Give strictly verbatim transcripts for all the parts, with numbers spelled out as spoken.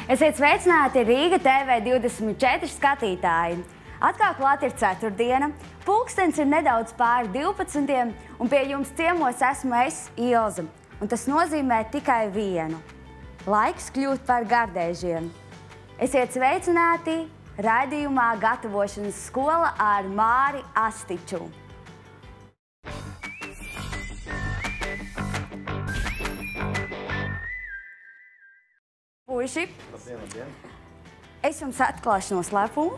Esiet sveicināti Rīga T V divdesmit četri skatītāji. Atkal klāt ir ceturtdiena, pulkstens ir nedaudz pāri divpadsmitiem, un pie jums ciemos esmu es, Ilze. Un tas nozīmē tikai vienu. Laiks kļūt par gardēžiem. Esiet sveicināti raidījumā Gatavošanas skola ar Māri Astiču. Puiši, labdien, labdien. Es jums atklāšu noslēpumu.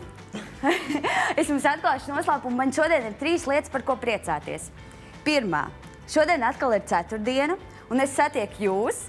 Es jums atklāšu noslēpumu. Man šodien ir trīs lietas, par ko priecāties. Pirmā, šodien atkal ir ceturtdiena, un es satieku jūs,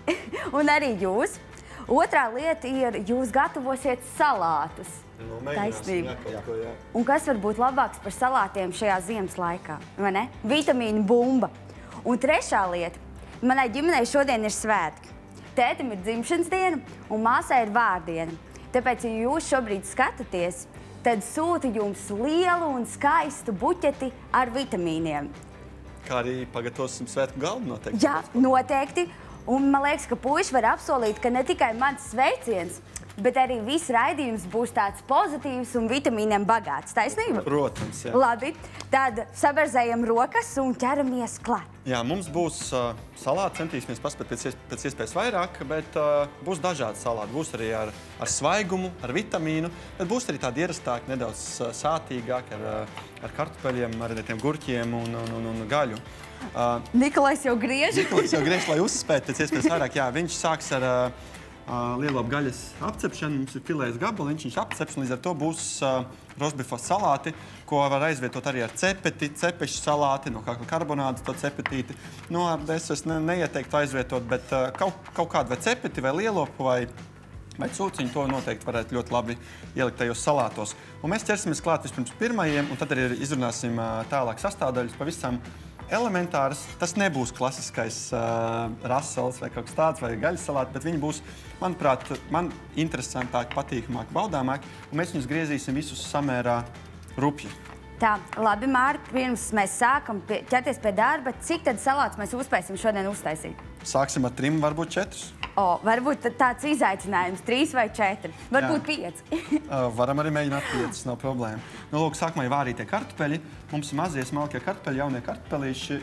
un arī jūs. Otrā lieta ir, jūs gatavosiet salātus. Nu, mēģināsim, jā, kaut ko, jā. Un kas var būt labāks par salātiem šajā ziemas laikā, vai ne? Vitamīnu bumba. Un trešā lieta, manai ģimenei šodien ir svētki. Tētim ir dzimšanas diena, un māsai ir vārdiena. Tāpēc, ja jūs šobrīd skatāties, tad sūtu jums lielu un skaistu buķeti ar vitamīniem. Kā arī pagatavosim svētku galdu noteikti. Jā, noteikti. Un man liekas, ka puiši var apsolīt, ka ne tikai mans sveiciens, bet arī viss raidījums būs tāds pozitīvs un vitamīniem bagāts. Taisnība? Protams, jā. Labi, tad sabarzējam rokas un ķeramies klāt. Jā, mums būs uh, salāti, centīsimies paspēt pēc, pēc iespējas vairāk, bet uh, būs dažādi salāti. Būs arī ar, ar svaigumu, ar vitamīnu, bet būs arī tādi ierastāki, nedaudz uh, sātīgāki, ar, uh, ar kartupeļiem, marinētiem gurķiem un, un, un, un gaļu. Uh, Nikolais jau griež. Nikolais jau griež, lai uzspētu pēc iespējas vairāk. Jā, viņš sāks ar uh, Uh, lielopu gaļas apcepšanu, mums ir filējas gabaliņš, viņš apceps, un līdz ar to būs uh, rostbifa salāti, ko var aizvietot arī ar cepeti, cepešu salāti, no kakla karbonādes to cepetīti. Nu, es es ne, neieteiktu aizvietot, bet uh, kaut, kaut kādu vai cepeti, vai lielopu, vai, vai cūciņu, to noteikti varētu ļoti labi ielikt tajos salātos. Un mēs ķersimies klāt vispirms pirmajiem, un tad arī izrunāsim uh, tālāk sastāvdaļas pavisam elementāras. Tas nebūs klasiskais uh, rasels vai kaut kas tāds, vai gaļas salāti, bet viņi būs, manuprāt, man interesantāk, patīkamāk, baudāmāk, un mēs viņus griezīsim visus samērā rupji. Tā, labi, Māri, pirms mēs sākam pie, ķerties pie darba, cik tad salātus mēs uzspēsim šodien uztaisīt? Sāksim ar trim, varbūt četrus. O, varbūt tāds izaicinājums, trīs vai četri, varbūt pieci. uh, varam arī mēģināt piecas, nav problēma. Nu, lūk, sākumā ir vārītie kartupeļi. Mums ir mazie smalkie kartupeļi, jaunie kartupelīši.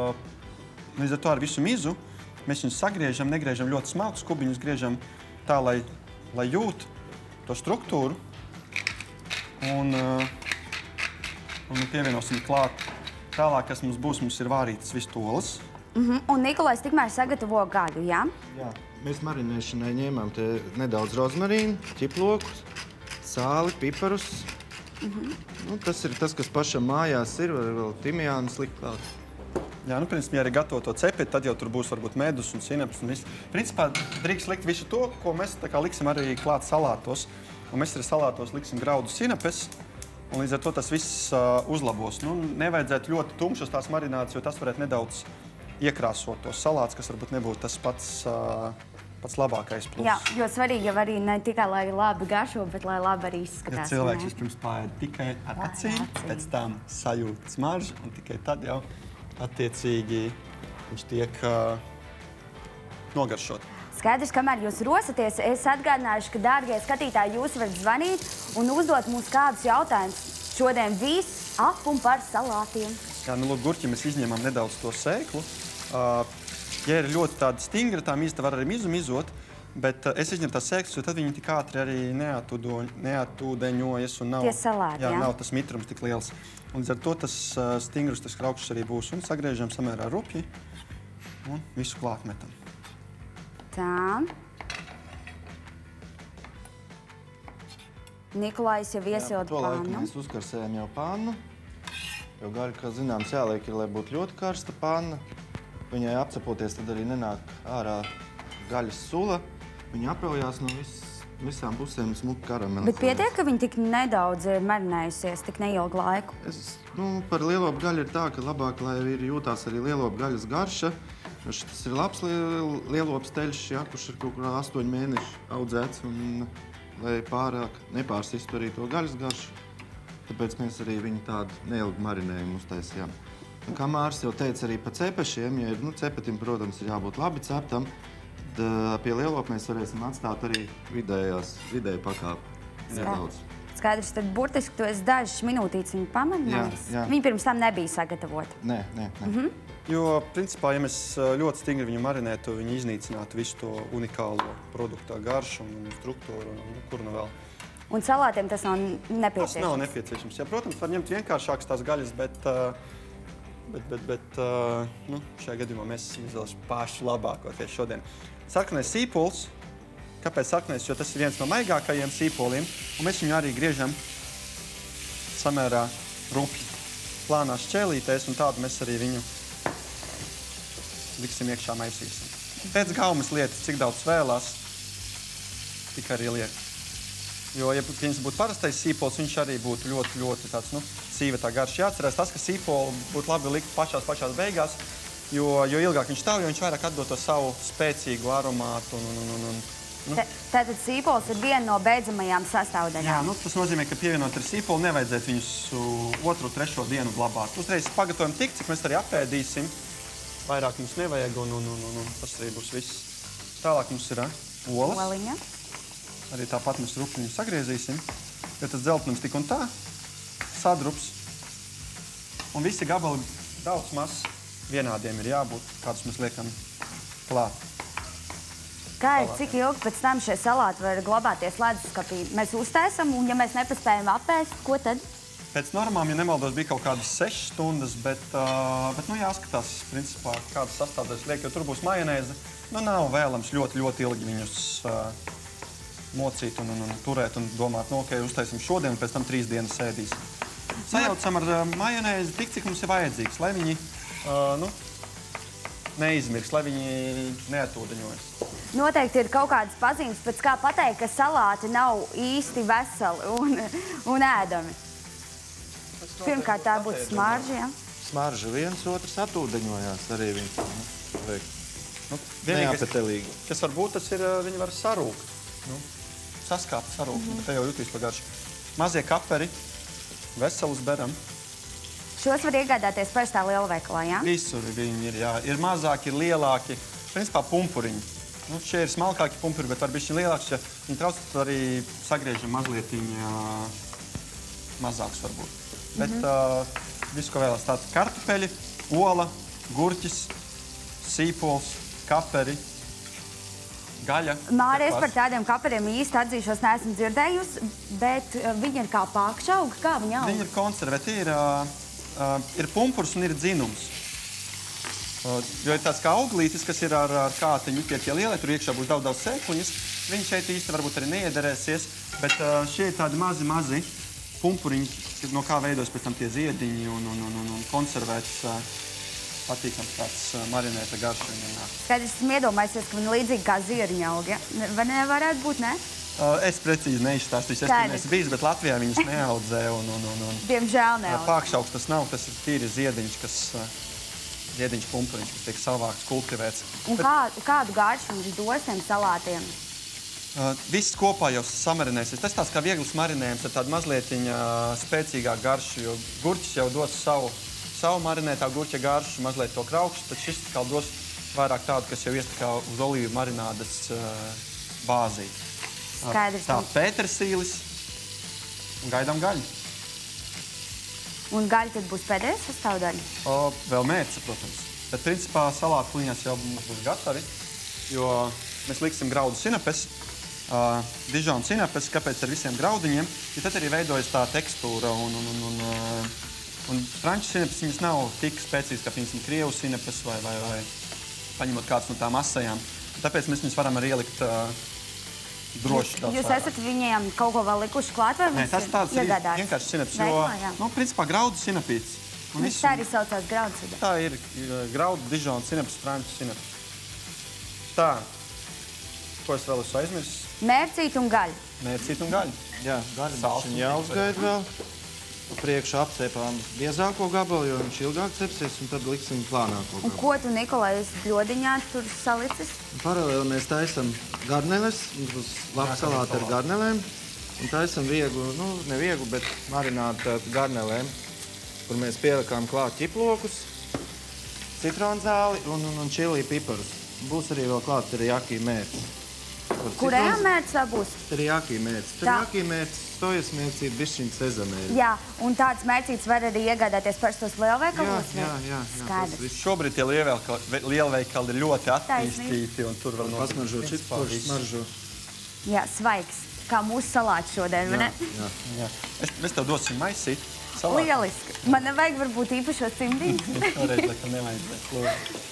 Uh, līdz ar to ar visu mizu mēs viņus sagriežam, negriežam ļoti smalkus kubiņus, griežam tā, lai, lai jūt to struktūru. Un, uh, un pievienosim klāt tālāk, kas mums būs, mums ir vārītas vistolas. Mm-hmm. Un Nikolais tikmēr sagatavo gaļu, jā? Jā, mēs marinēšanai ņēmām te nedaudz rozmarīnu, ķiplokus, sāli, piparus. Mm-hmm. Nu, tas ir tas, kas pašam mājās ir, var vēl timjānu slikt klāt. Jā, nu, principā, ja arī gatavo to cepeti, tad jau tur būs varbūt medus un sinaps un viss. Principā, drīkst likt visu to, ko mēs tā kā liksim arī klāt salātos. Un mēs arī salātos liksim graudu sinapes, un līdz ar to tas viss uh, uzlabos. Nu, nevajadzētu ļoti tumšas tās marinātas, jo tas varētu nedaudz iekrāsot tos salātus, kas varbūt nebūtu tas pats, uh, pats labākais plus. Jā, jo svarīgi jau arī ne tikai, lai labi garšo, bet lai labi arī izskatās. Ja cilvēks vispirms pārēd tikai ar acīm, pēc tam sajūt smaržu, un tikai tad jau attiecīgi viņš tiek uh, nogaršot. Skaidrs, kamēr jūs rosaties, es atgādināšu, ka, dārgie skatītāji, jūs varat zvanīt un uzdot mums kādus jautājumus. Šodien viss ap un par salātiem. Jā, nu, lūk, gurķi mēs izņemam nedaudz to sēklu. Uh, ja ir ļoti tāda stingra, tā mīsta var arī mizu mizot, bet uh, es izņemu tās sēklas, jo tad viņi tik ātri arī neatūdeņojas un nav, tie salāti, jā, jā, nav tas mitrums tik liels. Un līdz ar to tas uh, stingrus, tas kraukšs arī būs. Un sagriežam samērā rupji un visu klāt metam. Tā. Nikolais jau iesild to laiku pannu. mēs uzkarsējam jau pannu. Jo gaļa, kā zināms, jāliek ir, lai būtu ļoti karsta panna. Viņai apcepoties, tad arī nenāk ārā gaļas sula. Viņa apeljās no vis, visām pusēm smuki karamelizējas. Bet pietiek, ka viņa tik nedaudz ir marinējusies, tik neilgu laiku? Es, nu, par lielopu gaļu ir tā, ka labāk, lai ir jūtās arī lielopu gaļas garša. Tas ir labs lielops teļš, ja, kurš ir kaut kurā astoņi mēneši audzēts, un lai pārāk nepārsistu arī to gaļas garšu. Tāpēc mēs arī viņu tādu neilgu marinējumu uztaisījām. Kā Māris jau teica arī pa cepešiem, ja ir, nu, cepetim, protams, ir jābūt labi ceptam, tad uh, pie lielopa mēs varēsim atstāt arī vidējās, vidēju pakāpi. Nedaudz. Skaidrs, tad burtiski tu esi dažas minūtītes viņu pamēģinājis. Jā, jā. Viņi pirms tam nebija sagatavoti. Nē, nē, nē. Mhm. Jo, principā, ja mēs ļoti stingri viņu marinētu, viņi iznīcinātu visu to unikālo produktu garšu un struktūru, un kur nu vēl. Un salātiem tas nav Tas nepieciešams? nav nepieciešams. Jā, protams, var ņemt vienkāršākas tās gaļas, bet, bet, bet, bet nu, šajā gadījumā mēs izvēlamies pašu labāko tieši šodien. Sarkanais sīpols. Kāpēc sarkanais? Jo tas ir viens no maigākajiem sīpoliem, un mēs viņu arī griežam samērā rupji plānās šķēlītēs, un tādu mēs arī viņu liksim iekšā maisīsim. Pēc gaumas lietas, cik daudz vēlās, tik arī liek. Jo, ja viņš būtu parastais sīpols, viņš arī būtu ļoti, ļoti tāds, nu, sīva tā garša. Jāatcerās tas, ka sīpolu būtu labi likt pašās, pašās beigās, jo, jo ilgāk viņš stāv, jo viņš vairāk atdod to savu spēcīgu aromātu un, un, un, un nu. Tātad sīpols ir viena no beidzamajām sastāvdaļām. Jā, nu, tas nozīmē, ka pievienot ar sīpolu nevajadzētu viņus otru, trešo dienu glabāt. Uzreiz pagatavojam tik, cik mēs arī apēdīsim. Vairāk mums nevajag, un, un, un, un tas arī būs viss. Tālāk mums ir olas. Oliņa. Arī tāpat mēs rupniņu sagriezīsim, jo tas dzeltenums tik un tā sadrups. Un visi gabali daudz maz vienādiem ir jābūt, kādus mēs liekam klāt. Kā ir, cik ilgi pēc tam šie salāti var glabāties leduskapī? Mēs uztaisam, un ja mēs nepaspējam apēst, ko tad? Pēc normām, ja nemaldos, bija kaut kādas sešas stundas, bet, uh, bet nu, jāskatās, principā, kādas sastāvdaļas liek, jo tur būs majonēze. Nu, nav vēlams ļoti, ļoti ilgi viņus uh, mocīt un, un, un turēt un domāt, nu, ok, uztaisim šodien, un pēc tam trīs dienas sēdīsim. Sajaucam ar uh, majonēzi tik, cik mums ir vajadzīgs, lai viņi uh, nu, neizmirks, lai viņi neatūdeņojas. Noteikti ir kaut kādas pazīmes, pēc kā pateikt, ka salāti nav īsti veseli un, un ēdami. Pirmkārt, tā būtu smarža, ja? Smarža viens otrs atūdeņojās arī viņš. Nu, nu, neapetelīgi. Kas var būt, tas ir, viņi var sarūkt. Nu, saskāpt, sarūkt, mm-hmm. bet te jau jutīs pa garšu. Mazie kaperi, veselus beram. Šos var iegādāties parastā lielveikalā, jā? Visur viņi ir, jā. Ir mazāki, ir lielāki. Principā pumpuriņi. Nu, šie ir smalkāki pumpuri, bet var bišķi lielāks. Ja viņi trauc, tad arī sagriežam mazlietiņa mazāks varbūt. Bet mm-hmm. uh, visu, ko vēlas tāds kartupeļi, ola, gurķis, sīpols, kaperi, gaļa. Māri, es par tādiem kaperiem īsti atzīšos neesmu dzirdējusi, bet viņi ir kā pākšaugi, kā viņi aug? Viņi ir konservēti, ir, uh, uh, ir pumpurs un ir dzinums. Uh, jo ir tāds kā auglītis, kas ir ar, ar kātiņu pie tie lielie, tur iekšā būs daudz, daudz sēkliņas. Viņi šeit īsti varbūt arī neiederēsies, bet uh, šie ir tādi mazi, mazi pumpuriņi, no kā veidos pēc tam tie ziediņi un, un, un, un konservēts uh, patīkams tāds uh, marinēta garša. Kad esmu iedomājusies, ka viņi līdzīgi kā zirņa augi, vai nevarētu būt, ne? Uh, es precīzi neizstāstīšu, es tur neesmu bijis, bet Latvijā viņus neaudzē un, un, un, un diemžēl neaudzē. Pākšaugs tas nav, tas ir tīri ziediņš, kas, uh, ziediņš pumpuriņš, kas tiek savākts, kultivēts. Un bet, kā, kādu garšu viņš dos tiem salātiem? Uh, viss kopā jau samarinēsies. Tas tāds kā viegls marinējums ar tādu mazlietiņa spēcīgāku garšu, jo gurķis jau dos savu, savu marinētā gurķa garšu, mazliet to kraukšu, tad šis kā dos vairāk tādu, kas jau ies tā kā uz olīvu marinādas uh, bāzīt. Skaidrs. Tā, pētersīlis un gaidām gaļu. Un gaļa tad būs pēdējais sastāvdaļa? O, vēl mērce, protams. Bet principā salātu kuliņās jau mums būs gatavi, jo mēs liksim graudu sinapes. Uh, Dižona sinapes, kāpēc ar visiem graudiņiem, jo tad arī veidojas tā tekstūra un, un, un, un, uh, un franču sinapes viņas nav tik spēcīgas, kā piemēram krievu sinapes vai, vai, vai paņemot kāds no tām asajām. Tāpēc mēs viņus varam arī ielikt uh, droši daudz Jūs vairāk. esat viņiem kaut ko vēl likuši klāt vai Nē, tas tāds ir vienkārši sinapes, jo, Veiklā, nu, principā graudu sinapīts. Un Viņš tā arī saucās graudu sinapes. Tā ir, ir graudu, dižona sinapes, franču sinapes. Tā, ko es vēl esmu aizmirsis? Mērcīt un gaļa. Mērcīt un gaļa. Jā, gaļa viņa jāuzgaida vēl. Priekšā apcepām biezāko gabalu, jo viņš ilgāk cepsies, un tad liksim plānāko gabalu. Un ko tu, Nikolai, esi bļodiņā tur salicis? Paralēli mēs taisam garneles, mums labi salāti ar garnelēm, un taisam vieglu, nu, ne vieglu, bet marinātu garnelēm, kur mēs pielikām klāt ķiplokus, citronzāli un, un, un čili piparus. būs arī vēl klāt teriyaki mērci. Kurējā mērķis tā būs? Teriyaki mērci. Teriyaki mērci, sojas mērcīt, bišķiņ sezamēļi. Jā, un tāds mērcīts var arī iegādāties pašos lielveikalos? Jā, jā, jā. Skaidrs. Šobrīd tie lielveikali ir ļoti attīstīti, un tur vēl pasmaržo šit, forši smaržo. Jā, svaigs, kā mūsu salāts šodien, vai ne? Jā, jā. Es, mēs tev dosim maisīt. Lieliski. Man nevajag varbūt īpašos cimdiņus. Toreiz, lai tev nevajadzēs, lūdzu.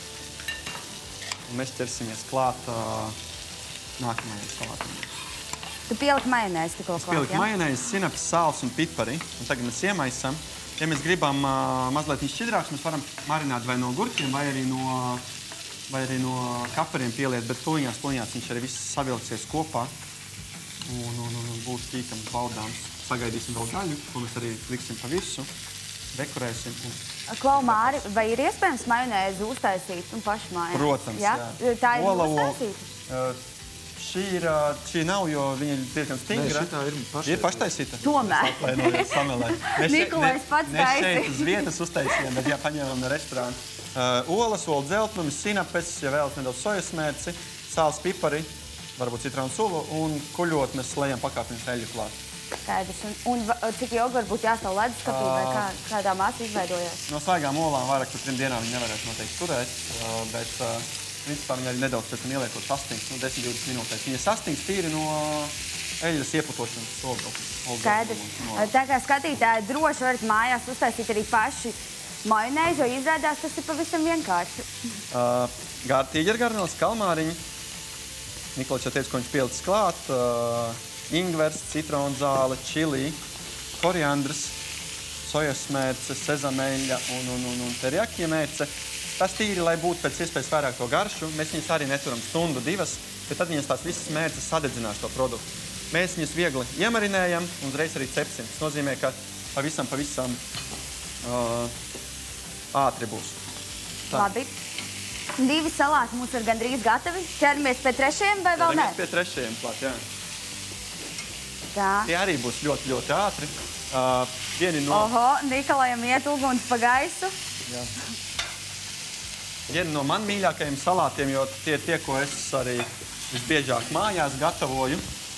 Un mēs ķersimies klāt uh, nākamajai salātam. Tu pieliki majonēzi tikko klāt, jā? Pieliki majonēzi, sinaps, sāls un pipari. Un tagad mēs iemaisam. Ja mēs gribam uh, mazliet šķidrāks, mēs varam marināt vai no gurķiem, vai arī no, vai arī no kaperiem pieliet, bet tuliņās, tuliņās viņš arī viss savilksies kopā. Un, un, un, un būs tīkams, baudāms. Sagaidīsim vēl gaļu, ko mēs arī liksim pa visu, dekorēsim. Un... Klau, Māri, vai ir iespējams majonēzi uztaisīt un paši mājās? Protams, jā. jā. Tā ir Ola, uztaisīta? Uh, šī, ir, uh, šī nav, jo viņa ir diezgan stingra. Nē, šitā ir paštaisīta. Ir paštaisīta? Tomēr. Atvainojies, samelē. Nikolais pats taisīja. Mēs taisīja. šeit uz vietas uztaisījām, bet jā, paņēmām no restorāna. Uh, olas, olu dzeltnumi, sinapes, ja vēlas nedaudz sojas mērci, sāls, pipari, varbūt citronu sulu un kuļot mēs lejam pakāpienas eļļu klāt. Skaidrs. Un, un cik ilgi varbūt jāstāv leduskapī vai kā, kādā māsa izveidojās? No svaigām olām vairāk par trim dienām viņi nevarēs noteikti turēt, bet principā viņi arī nedaudz pēc tam ieliekot sastings, nu desmit līdz divdesmit minūtēs. Viņa sastings tīri no eļļas ieputošanas olbaltu. Skaidrs. Tā kā skatītāji droši varat mājās uztaisīt arī paši majonēzi, jo izrādās tas ir pavisam vienkārši. Uh, Gār tīģergarneles, kalmāriņi. Nikolais jau teica, ko viņš pielicis klāt. Uh, ingvers, citronzāle, čili, koriandrs, sojas mērce, sezameļa un, un, un, un teriyaki mērce. Tas tīri, lai būtu pēc iespējas vairāk to garšu. Mēs viņus arī neturam stundu, divas, bet tad viņas tās visas mērces sadedzinās to produktu. Mēs viņus viegli iemarinējam un uzreiz arī cepsim. Tas nozīmē, ka pavisam, pavisam uh, ātri būs. Tā. Labi. Divi salāti mums ir gandrīz gatavi. Ķeramies pie trešajiem vai vēl nē? Ķeramies pie trešajiem klāt, jā. Tā. Tie arī būs ļoti, ļoti ātri. Uh, vieni no... Oho, Nikolajam iet uguns pa gaisu. Jā. Vieni no man mīļākajiem salātiem, jo tie ir tie, ko es arī visbiežāk mājās gatavoju.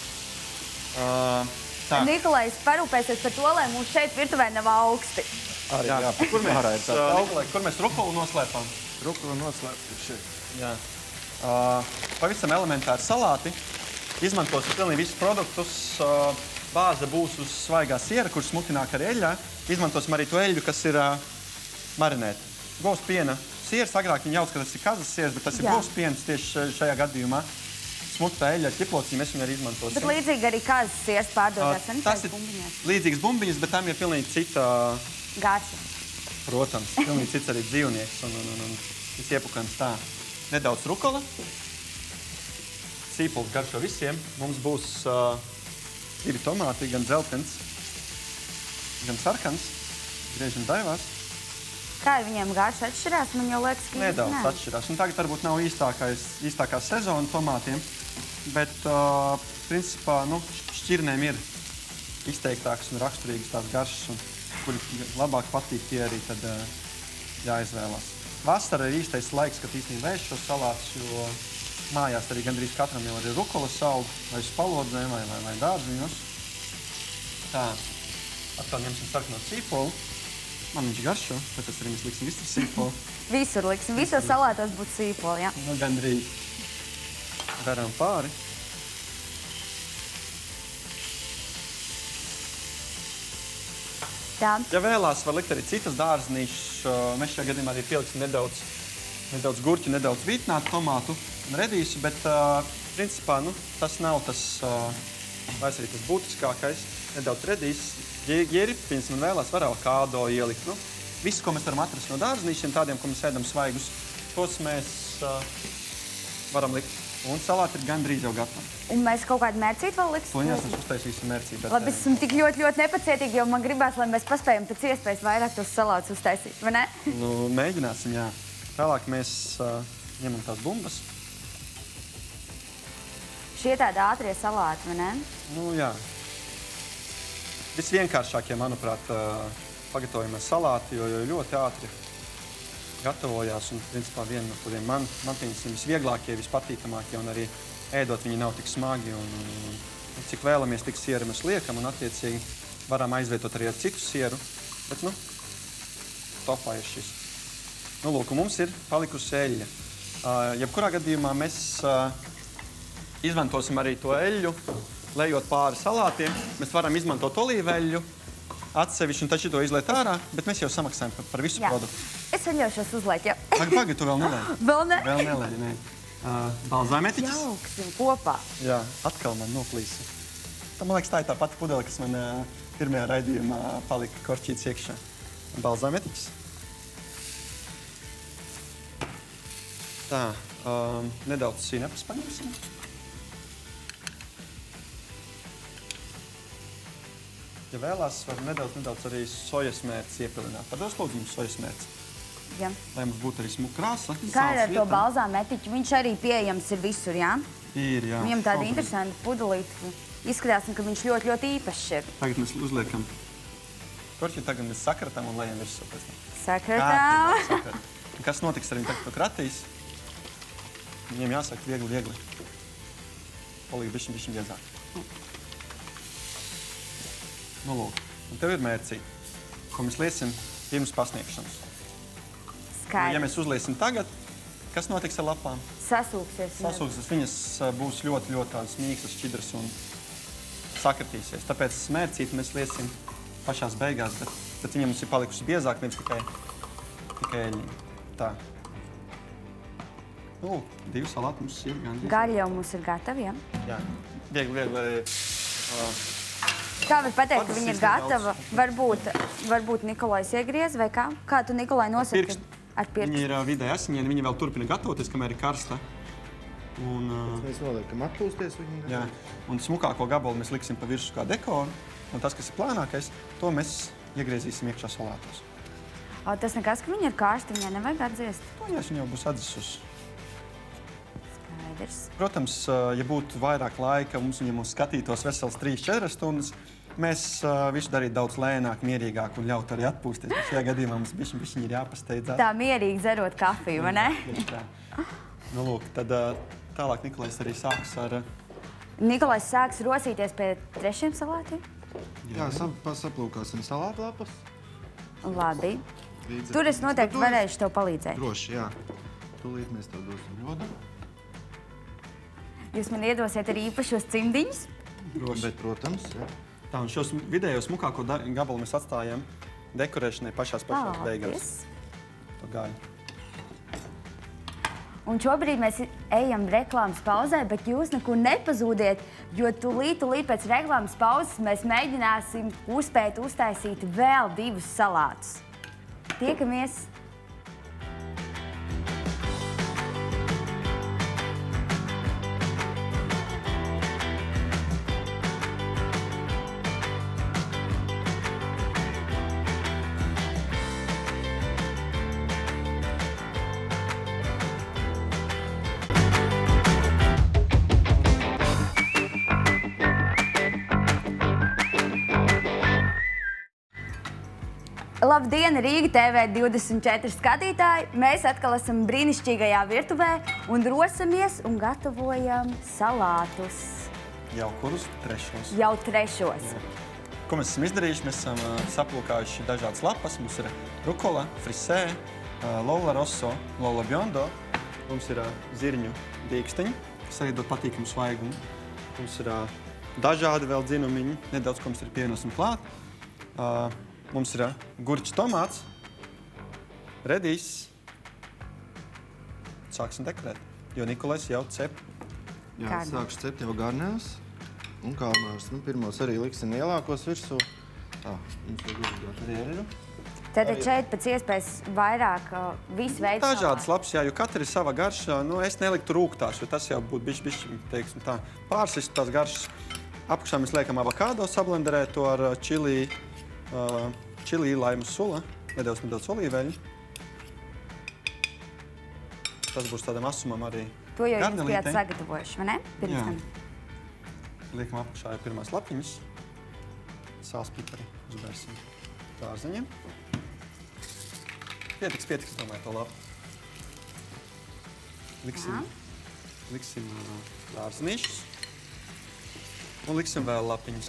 Uh, tā. Nikolajs parūpēsies par to, lai mums šeit virtuvē nav augsti. Arī, jā, jā. Kur mēs, uh, Nikolai, kur mēs rukulu noslēpām? Rukulu noslēpam šeit. Jā. Uh, pavisam elementāri salāti. Izmantosim pilnīgi visus produktus. Uh, bāze būs uz svaigā siera, kurš smukināk ar eļļā. Izmantosim arī to eļļu, kas ir uh, marinēta. Govs piena siers, agrāk viņi jauc, ka tas ir kazas siers, bet tas ir govs piens tieši šajā gadījumā. Smukta eļļa ar ķiplocī, mēs viņu arī izmantosim. Bet līdzīgi arī kazas siers pārdodās. Uh, tas ir līdzīgs bumbiņas, bet tam ir pilnīgi cita... Gārša. Protams, pilnīgi cits arī dzīvnieks un, un, un, un viss iepukams tā. Nedaudz rukola. Sīpols garšo visiem. Mums būs uh, divi tomāti, gan dzeltens, gan sarkans. Griežam daivās. Kā ir viņiem garša atšķirās? Man jau liekas, ka... Nedaudz ne. atšķirās. Un tagad varbūt nav īstākais, īstākā sezona tomātiem, bet uh, principā nu, šķirnēm ir izteiktākas un raksturīgas tās garšas, un kuri labāk patīk, tie arī tad uh, jāizvēlās. Vasara ir īstais laiks, kad īstenībā ēst šos salātus, jo mājās arī gandrīz katram jau ir rukolas aug, vai spalodzēm, vai, vai, vai dārziņos. Tā, atkal ņemsim sarkano sīpolu. Man viņš garšo, bet tas arī mēs liksim visur sīpolu. Visur liksim, visur salātos būtu sīpoli, jā. Nu, gandrīz. Darām pāri. Tā. Ja vēlās, var likt arī citas dārznīšas. Mēs šajā gadījumā arī pieliksim nedaudz, nedaudz gurķu, nedaudz vītnātu tomātu un redīsu, bet uh, principā nu, tas nav tas, uh, vairs arī tas būtiskākais. Nedaudz redīs. Ja, ja ir, piemēram, vēlās, var avokādo ielikt. Nu, visu, ko mēs varam atrast no dārznīšiem, tādiem, ko mēs ēdam svaigus, tos mēs uh, varam likt. Un salāti ir gandrīz jau gatavi. Un mēs kaut kādu mērcīti vēl liksim? Toņās mēs uztaisīsim mērcīti. Labi, es esmu tik ļoti, ļoti nepacietīgi, jo man gribās, lai mēs paspējam pēc iespējas vairāk tos salātus uztaisīt, vai ne? Nu, mēģināsim, jā. Tālāk mēs uh, ņemam tās bumbas. Šie tādi ātrie salāti, vai ne? Nu, jā. Visvienkāršākie, manuprāt, uh, pagatavojamie salāti, jo, jo ļoti ātri gatavojās. Un, principā, viena no kuriem man, man viņas ir visvieglākie, vispatīkamākie, un arī ēdot viņi nav tik smagi. Un, un, un cik vēlamies, tik sieru mēs liekam, un attiecīgi varam aizvietot arī ar citu sieru. Bet, nu, topā ir šis. Nu, lūk, mums ir palikusi eļļa. Uh, jebkurā gadījumā mēs uh, izmantosim arī to eļļu, lejot pāri salātiem. Mēs varam izmantot olīveļļu atsevišķi un taču to izliet ārā, bet mēs jau samaksājam par, par visu Jā. produktu. Es atļaušos uzliet, jā. Pagaid, pagaid, tu vēl nelēji. Vēl ne? Vēl nelēji, nē. Uh, balzāmetiķis. Jauksim kopā. Jā, atkal man noplīsa. Tā, man liekas, tā ir tā pati pudele, kas man uh, pirmajā raidījumā palika korķīts iekšā. Balzāmetiķis. Tā, um, nedaudz sinapas paņemsim. Ja vēlās, var nedaudz, nedaudz arī sojas mērķis iepilināt. Pados lūdzu mums sojas mērķis. Jā. Lai mums būtu arī smuka krāsa. Kā ir ar to balzāmetiķu? Viņš arī pieejams ir visur, jā? Ir, jā. Viņam tāda interesanta pudelīte. Izskatās, ka viņš ļoti, ļoti īpašs ir. Tagad mēs uzliekam. Korķi tagad mēs sakratam un lejam virsū pēc tam. Sakratām. Sakrat. Kas notiks ar viņu tagad to kratīs? Viņiem jāsaka viegli, viegli. Palīgi bišķiņ, bišķiņ biezāk. Nu, lūk. Un tev ir mērcīti, ko mēs liesim pirms pasniegšanas. Skaidrs. Ja mēs uzliesim tagad, kas notiks ar lapām? Sasūksies. Sasūksies. Viņas būs ļoti, ļoti tādas mīkstas, šķidras un sakritīsies. Tāpēc mērcīti mēs liesim pašās beigās, bet, bet viņam mums ir palikusi biezāk, nevis tikai, tikai eļļiņa. Tā. Nu, divi salāti mums ir gan. Gaļa jau mums ir gatavi, jā? Jā. Viegli, viegli arī. Uh, Kā var pateikt, ka viņa ir Patasīs gatava? nedaudz. Varbūt, varbūt Nikolais iegriez vai kā? Kā tu, Nikolai, nosaki? Pirkst. Ar pirkstu. Viņa ir uh, vidē asiņaina, viņa vēl turpina gatavoties, kamēr ir karsta. Un, uh, Mēs noliekam atpūsties viņu. jā, un smukāko gabalu mēs liksim pa virsmu kā dekoru. Un tas, kas ir plānākais, to mēs iegriezīsim iekšā salātos. O, tas nekas, ka viņa ir karsta, viņai nevajag atdziest. Nu, jā, viņa jau būs atdzisusi. Skaidrs. Protams, uh, ja būtu vairāk laika, mums viņam skatītos vesels trīs četras stundas, mēs uh, visu darītu daudz lēnāk, mierīgāk un ļaut arī atpūsties. Bet šajā gadījumā mums bišķiņ, bišķiņ ir jāpasteidzās. Tā mierīgi dzerot kafiju, vai ne? Tieši tā. Nu, lūk, tad uh, tālāk Nikolais arī sāks ar... Uh, Nikolais sāks rosīties pie trešiem salātiem. Jā, sap, saplūkāsim salātu lapas. Labi. Līdz Tur es noteikti varēšu tev palīdzēt. Droši, jā. Tūlīt mēs tev dosim rodu. Jūs man iedosiet arī īpašos cimdiņus? droši. Bet, protams, jā. Tā, un šos vidējo smukāko da- gabalu mēs atstājam dekorēšanai pašās pašās beigās. To gaļu. Un šobrīd mēs ejam reklāmas pauzē, bet jūs nekur nepazūdiet, jo tūlīt, tūlīt pēc reklāmas pauzes mēs mēģināsim uzspēt uztaisīt vēl divus salātus. Tiekamies! Labdien, Rīga T V divdesmit četri skatītāji! Mēs atkal esam brīnišķīgajā virtuvē un rosamies un gatavojam salātus. Jau kurus trešos. Jau trešos. Ko mēs esam izdarījuši? Mēs esam uh, saplūkājuši dažādas lapas. Mums ir rukola, frisē, uh, lola rosso, lola biondo. Mums ir uh, zirņu dīkstiņi, kas arī dod patīkamu svaigumu. Mums ir uh, dažādi vēl dzinumiņi, nedaudz, ko mums ir pievienosim klāt. Uh, Mums ir gurķis tomāts, redīs. Sāksim dekorēt, jo Nikolais jau cep. Jā, Garnēs. sākšu cept jau garnēs un kalmārus. Nu, pirmos arī liksim lielākos virsū. Tā, mums vajag uzgāt arī eriņu. Tātad šeit pēc iespējas vairāk uh, visu veidu Dažādas labs, jā, jo katra ir sava garša. Nu, es neliktu rūktās, jo tas jau būtu bišķi, bišķi, teiksim tā, pārsist tās garšas. Apakšā mēs liekam avokado, sablenderēt to ar čili. Uh, čili, laimu sula, nedaudz, nedaudz olīveļu. Tas būs tādam asumam arī To jau jūs bijāt garnelītei. sagatavojuši, vai ne? Pirms Jā. tam. Liekam apakšā ir pirmās lapiņas. Sāls pipari uzbērsim dārzeņiem. pietiks, pietiks, domāju, to labu. Liksim, liksim dārznīšus un liksim vēl lapiņus.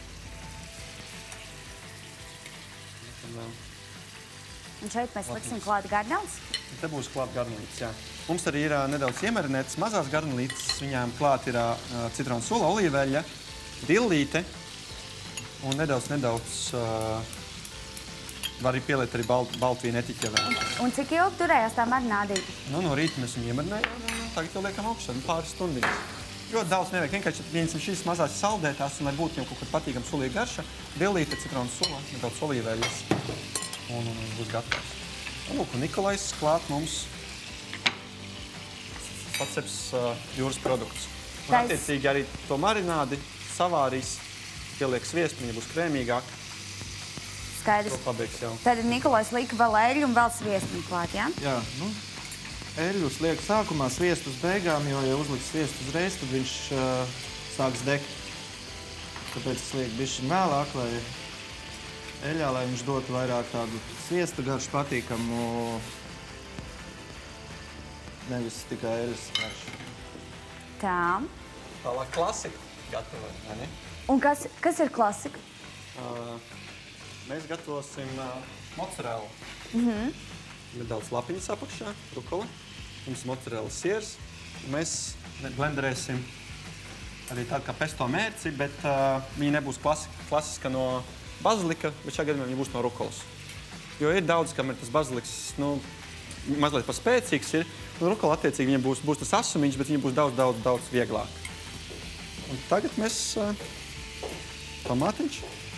Un šeit mēs liksim klāt garneles? Te būs klāt garnelītes, jā. Mums arī ir uh, nedaudz iemarinētas mazās garnelītes. Viņām klāt ir uh, citronu sula, olīveļa, dillīte un nedaudz, nedaudz uh, var arī pieliet arī balt, baltvīnu etiķē vēl. Un, un cik ilgi turējās tā marinādība? Nu, no rīta mēs viņu iemarinējām un tagad jau liekam augšā, pāris stundiņas. Ļoti daudz nevajag, vienkārši pieņemsim šīs mazās saldētās un lai būtu jau kaut kad patīkam sulīga garša, dillīte, citronu sula, nedaudz olīveļas un, un, un būs gatavs. Un, lūk, un Nikolais klāt mums paceps uh, jūras produktus. Un Tais... attiecīgi arī to marinādi savārīs, pieliek sviestu, viņa būs krēmīgāk. Skaidrs. To pabeigs jau. Tad Nikolais lika vēl eļļu un vēl sviestu klāt, jā? Jā, nu, eļļus liek sākumā, sviestu uz beigām, jo, ja uzliks sviestu uzreiz, tad viņš uh, sāks degt. Tāpēc es lieku bišķiņ vēlāk, lai eļļā, lai viņš dotu vairāk tādu sviesta garšu patīkamu, nevis tikai eļļas garšu. Tā. Tālāk klasika gatava, vai ne? Un kas, kas ir klasika? Uh, mēs gatavosim uh, mozzarellu. Mhm. Nedaudz lapiņas apakšā, rukoli. Mums mozzarella siers. Mēs blenderēsim arī tādu kā pesto mērci, bet uh, viņa nebūs klasika, klasiska no bazilika, bet šā gadījumā viņa būs no rukolas. Jo ir daudz, kam ir tas baziliks, nu, mazliet par spēcīgs ir. Un rukola attiecīgi viņa būs, būs tas asumiņš, bet viņa būs daudz, daudz, daudz vieglāk. Un tagad mēs uh, tomātiņš.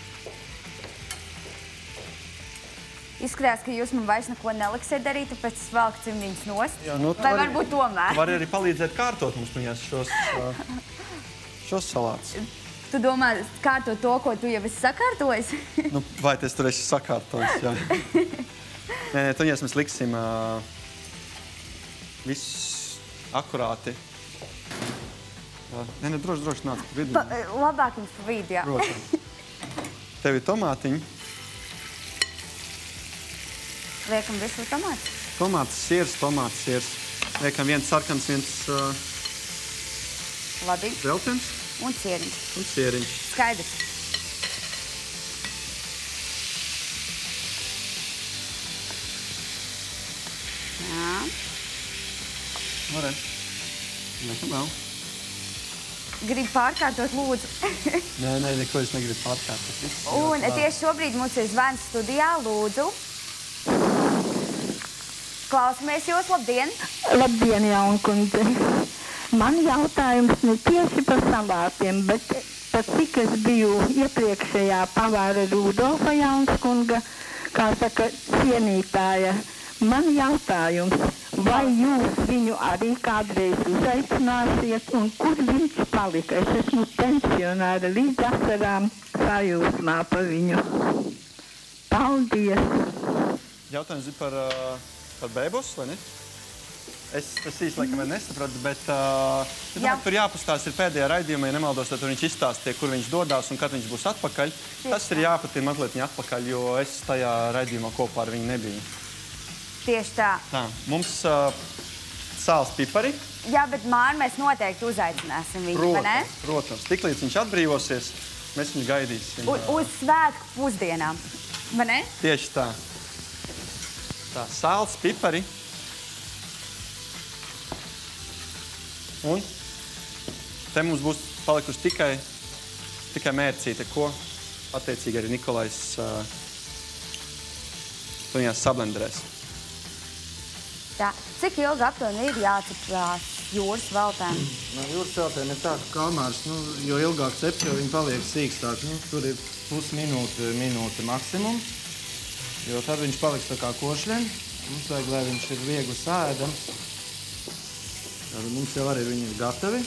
Izskatās, ka jūs man vairs neko neliksiet darīt, tāpēc es velku cimdiņus nost. Jā, nu, Vai varbūt tomēr? Tu vari arī palīdzēt kārtot mums viņās šos, uh, šos salātus. Tu domā kārtot to, ko tu jau esi sakārtojis? Nu, vai tas tur esi sakārtojis, jā. Nē, nē, tuņās mēs liksim uh, viss akurāti. Uh, nē, nē, droši, droši nāc pa vidu. Pa, labāk jums pa vidu, jā. Protams. Tev ir tomātiņi. Liekam visu tomātu. Tomāts siers, tomāts siers. Liekam viens sarkans, viens uh, Labi. zeltens Un cieriņš. un sieriņš. Skaidrs. Jā. Nu, re. Liekam vēl. Gribu pārkārtot, lūdzu. Nē, nē, neko es negribu pārkārtot. Viss Un ļoti labi. tieši šobrīd mums ir zvans studijā, lūdzu. Klausamies jūs, labdien! Labdien, Jaunkundze! Man jautājums ne tieši par salātiem, bet par cik es biju iepriekšējā pavāra Rudolfa Jaunkunga, kā saka, cienītāja. Man jautājums, vai jūs viņu arī kādreiz uzaicināsiet un kur viņš palika? Es esmu pensionāra līdz asarām sajūsmā par viņu. Paldies! Jautājums ir par, uh, par bēbus, vai ne? Es, es īsti laikam vēl nesapratu, bet uh, ja domāju, tur jāpastāst ir pēdējā raidījumā, ja nemaldos, tad tur viņš izstāstīja, kur viņš dodās un kad viņš būs atpakaļ. Tas ir jāpatīk mazliet viņa atpakaļ, jo es tajā raidījumā kopā ar viņu nebiju. Tieši tā. Tā, mums uh, sāls pipari. Jā, bet Māri mēs noteikti uzaicināsim viņu, vai ne? Protams, protams. Tiklīdz viņš atbrīvosies, mēs viņu gaidīsim. U, uz svētku pusdienām, vai ne? Tieši tā. Tā, sāls pipari. Un te mums būs palikuši tikai, tikai mērcīte, ko attiecīgi arī Nikolais uh, tuņās sablenderēs. Tā. Cik ilgi aptuveni ir jāceplās jūras veltēm? No jūras veltēm ir tā, ka kalmārs, nu, jo ilgāk ceps, jo viņi paliek sīkstāk. Nu, tur ir pusminūte, minūte maksimums, jo tad viņš paliks tā kā košļiem. Mums vajag, lai viņš ir viegli sēdams. Tad mums jau arī viņi ir gatavi.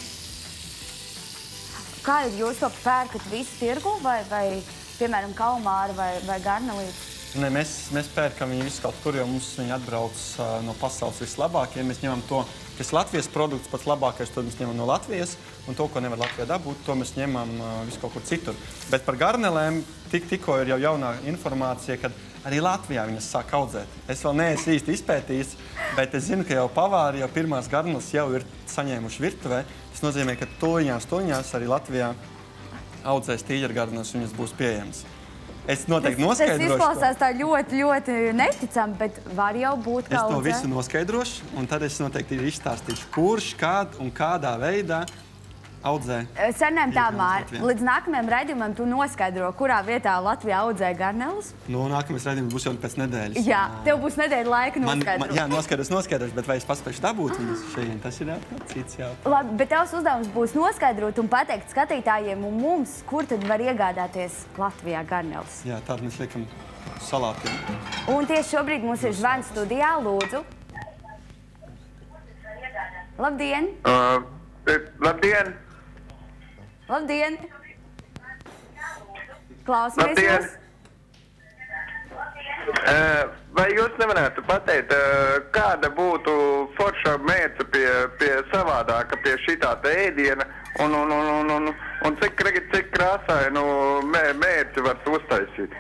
Kā jūs to pērkat visu tirgu vai, vai piemēram, kalmāri vai, vai garnelīti? Ne, mēs, mēs pērkam viņu visu kaut kur, jo mums viņi atbrauc uh, no pasaules vislabākie. Mēs ņemam to, kas Latvijas produkts, pats labākais, to mēs ņemam no Latvijas, un to, ko nevar Latvijā dabūt, to mēs ņemam uh, visu kaut kur citur. Bet par garnelēm tik, tikko ir jau jaunā informācija, kad arī Latvijā viņas sāk audzēt. Es vēl neesmu īsti izpētījis, bet es zinu, ka jau pavāri, jau pirmās garneles jau ir saņēmuši virtuvē. Tas nozīmē, ka tuliņās, tuliņās arī Latvijā audzēs tīģergarneles, viņas būs pieejamas. Es noteikti noskaidrošu. Tas izklausās tā ļoti, ļoti neticami, bet var jau būt Es to kaudze. visu noskaidrošu, un tad es noteikti izstāstīšu, kurš, kād un kādā veidā audzē. Sarunājam tā, Māra, Latvijā. līdz nākamajam raidījumam tu noskaidro, kurā vietā Latvijā audzē garneles. Nu, nākamais raidījums būs jau pēc nedēļas. Jā, tev būs nedēļa laika Man, noskaidrot. man, jā, noskaidrošu, noskaidrošu, bet vai es paspēšu dabūt viņus šeit? Tas ir atkal cits jautājums. Labi, bet tavs uzdevums būs noskaidrot un pateikt skatītājiem un mums, kur tad var iegādāties Latvijā garneles. Jā, tādu mēs liekam salātiem. Un tieši šobrīd mums ir zvans studijā, lūdzu. Labdien! Uh, labdien! Labdien! Klausamies Labdien! jūs! Uh, vai jūs nevarētu pateikt, uh, kāda būtu forša mērce pie, pie savādāka, pie šitā te ēdiena, un, un, un, un, un, un cik, cik krāsainu mē, mērci var uztaisīt?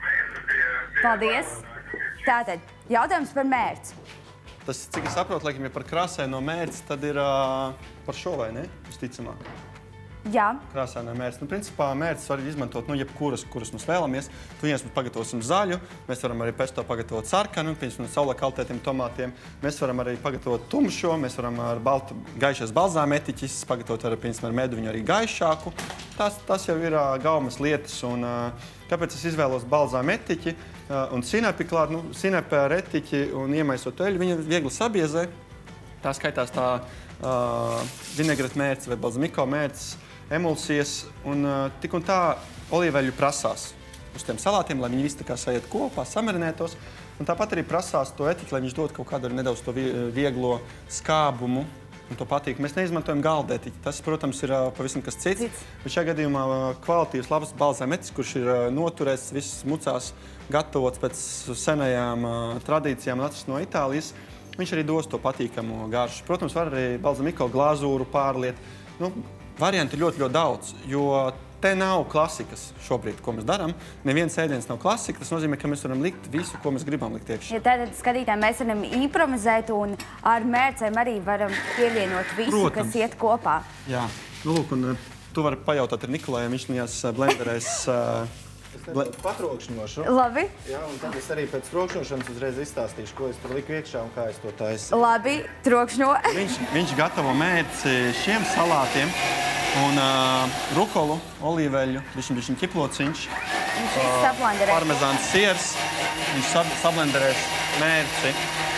Paldies! Tātad, jautājums par mērci. Tas, cik es saprotu, laikam, ja par krāsaino mērci, tad ir uh, par šo vai ne? Visticamāk. Jā. Krāsainā mērce. Nu, principā mērces var izmantot, nu, jebkuras, kuras mēs vēlamies. Tu viens mēs pagatavosim zaļu, mēs varam arī pēc to pagatavot sarkanu, piemēram, no saulē kaltētiem tomātiem. Mēs varam arī pagatavot tumšo, mēs varam ar baltu, gaišas balzām etiķis, pagatavot ar, piemēram, ar medu viņu arī gaišāku. Tas, tas jau ir uh, gaumas lietas, un uh, kāpēc es izvēlos balzām etiķi uh, un sinepi klāt, nu, sinepi ar etiķi un iemaisot eļu, viņa viegli sabiezē. Tā skaitās tā uh, vinegret mērce vai balzamiko mērce, emulsijas, un uh, tik un tā olīveļu prasās uz tiem salātiem, lai viņi visi tā kā sajiet kopā, samarinētos. Un tāpat arī prasās to etiķi, lai viņš dod kaut kādu nedaudz to vieglo skābumu un to patīk. Mēs neizmantojam galda etiķi. Tas, protams, ir uh, pavisam kas cits. cits. Bet šajā gadījumā uh, kvalitīvs labs balzām etiķis, kurš ir uh, noturēts, viss mucās gatavots pēc senajām uh, tradīcijām un atrasts no Itālijas, viņš arī dos to patīkamu garšu. Protams, var arī balzamiko glazūru pārliet. Nu, varianti ir ļoti, ļoti daudz, jo te nav klasikas šobrīd, ko mēs darām. Neviens ēdiens nav klasika, tas nozīmē, ka mēs varam likt visu, ko mēs gribam likt iekšā. Ja tātad skatītājiem mēs varam improvizēt un ar mērcēm arī varam pievienot visu, Protams. kas iet kopā. Jā, nu lūk, un tu vari pajautāt ar Nikolajam, viņš viņās blenderēs... Es nedaudz patrokšņošu. Labi. Jā, un tad es arī pēc trokšņošanas uzreiz izstāstīšu, ko es tur liku iekšā un kā es to taisu. Labi, trokšņo. Viņš, viņš gatavo mērci šiem salātiem un uh, rukolu, olīveļu, bišķiņ, bišķiņ ķiplociņš, uh, parmezāns siers. Viņš sab sablenderēs mērci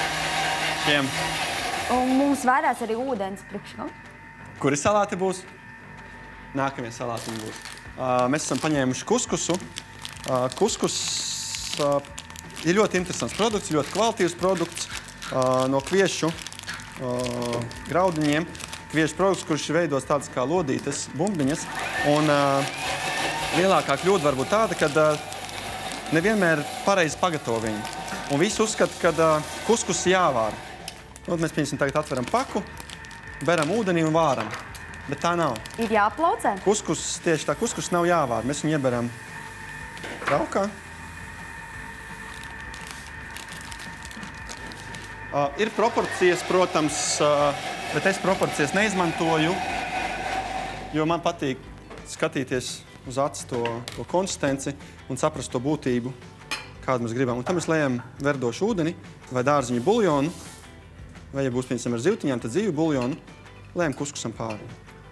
šiem. Un mums vērās arī ūdens priekšā. Kuri salāti būs? Nākamie salāti būs. Uh, mēs esam paņēmuši kuskusu. Uh, kuskus uh, ir ļoti interesants produkts, ļoti kvalitīvs produkts uh, no kviešu uh, graudiņiem. Kviešu produkts, kurš veidos tādas kā lodītes, bumbiņas. Un uh, lielākā kļūda var būt tāda, ka uh, nevienmēr pareizi pagatavo viņu. Un visi uzskata, ka uh, kuskus jāvāra. Un mēs, piemēram, tagad atveram paku, beram ūdenī un vāram. Bet tā nav. Ir jāplaucē? Kuskus, tieši tā, kuskus nav jāvār. Mēs viņu ieberam traukā. Uh, ir proporcijas, protams, uh, bet es proporcijas neizmantoju, jo man patīk skatīties uz acis to, to konsistenci un saprast to būtību, kādu mēs gribam. Un tam mēs lejam verdošu ūdeni vai dārziņu buljonu, vai, ja būs, piemēram, ar zivtiņām, tad zivju buljonu, lejam kuskusam pāri.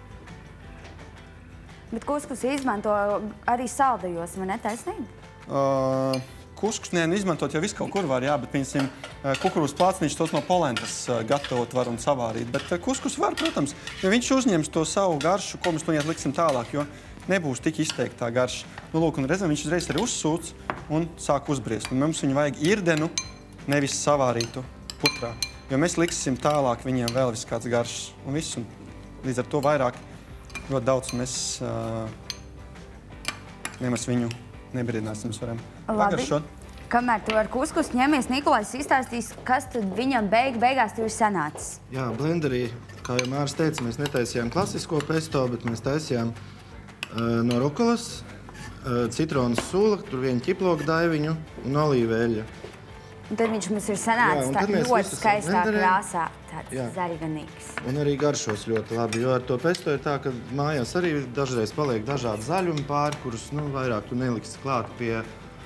Bet kuskus izmanto arī saldajos, vai ne taisnība? Uh, kuskus ne, izmantot jau visu kaut kur var, jā, bet, piemēram, kukurūzas plācniņš tos no polentas uh, gatavot var un savārīt. Bet uh, kuskus var, protams, jo viņš uzņems to savu garšu, ko mēs to liksim tālāk, jo nebūs tik izteikti tā garša. Nu, lūk, un reizēm viņš uzreiz arī uzsūc un sāk uzbriest. Un mums viņu vajag irdenu, nevis savārītu putrā. Jo mēs liksim tālāk viņiem vēl viss kāds garšs un viss. Un līdz ar to vairāk ļoti daudz mēs uh, nemaz viņu nebrīdināsim. Mēs varam pagaršot. Kamēr tu ar kuskus ņemies, Nikolais izstāstīs, kas tad viņam beig, beigās tur ir sanācis. Jā, blenderī, kā jau Māris teica, mēs netaisījām klasisko pesto, bet mēs taisījām uh, no rukolas, uh, citronas sula, tur vienu ķiploku daiviņu un olīveļu. Un tad viņš mums ir sanācis tā ļoti skaistā krāsā, tāds zaļganīgs. Un arī garšos ļoti labi, jo ar to pesto ir tā, ka mājās arī dažreiz paliek dažādi zaļumi pāri, kurus, nu, vairāk tu neliksi klāt pie